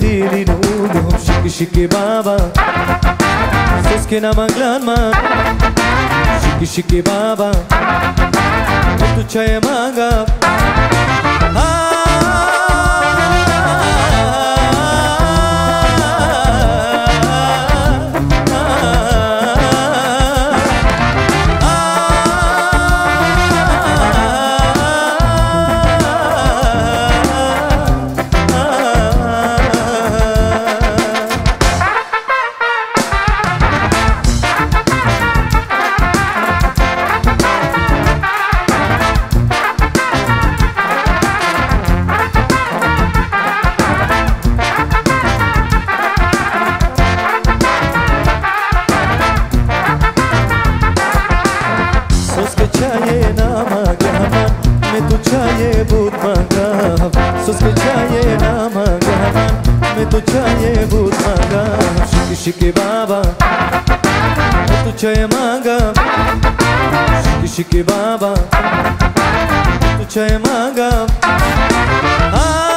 dili nudum shiki shiki baba soske na maglan man shiki shiki baba tu chaye manga Soske chaye na magaman मैं तो chaye bhut manga shiki shiki baba मैं तो chaye manga shiki shiki baba मैं तो chaye manga